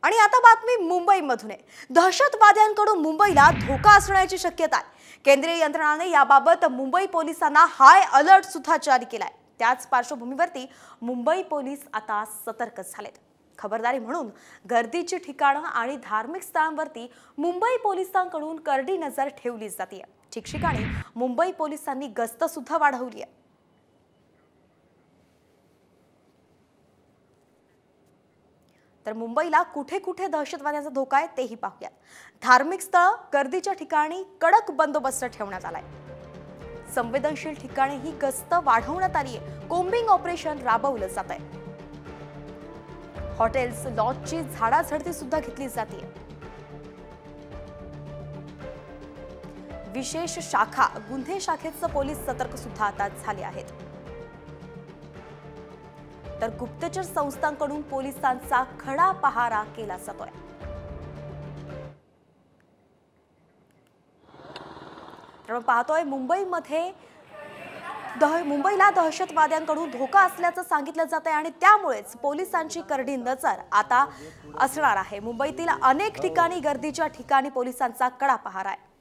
आणि आता बातमी मुंबईमधून आहे। दहशतवाद्यांकडून मुंबईला धोका असण्याची शक्यता आहे। केंद्रीय यंत्रणाने याबाबत मुंबई पोलिसांना हाय अलर्ट सुद्धा जारी केलाय। त्याच पार्श्वभूमीवरती मुंबई पोलीस आता सतर्क झालेत। खबरदारी म्हणून गर्दीची ठिकाणं आणि धार्मिक स्थळांवरती मुंबई पोलिसांकडून करडी नजर ठेवली जाते। ठिकठिकाणी मुंबई पोलिसांनी गस्त सुद्धा वाढवली आहे। तर मुंबईला कुठे कुठे दहशतवाद्यांचा धोका आहे तेही पाहूयात। धार्मिक स्थळ गर्दीच्या ठिकाणी कडक बंदोबस्त ठेवण्यात आलाय। संवेदनशील ठिकाणी ही गस्त वाढवण्यात आली आहे। कोम्बिंग ऑपरेशन राबवलं जात आहे। हॉटेल्स लॉजची झाडाझडती सुद्धा घेतली जाते। विशेष शाखा गुन्हे शाखेचे पोलीस सतर्क सुद्धा आता झाले आहेत। तर गुप्तचर संस्थांकडून पोलिसांचा खडा पहारा केला जातोय। तर पाहतोय मुंबईला दहशतवाद्यांकडून धोका असल्याचं सांगितलं जात आहे आणि त्यामुळेच पोलिसांची करडी नजर आता असणार आहे। मुंबईतील अनेक ठिकाणी गर्दीच्या ठिकाणी पोलिसांचा कडा पहारा आहे।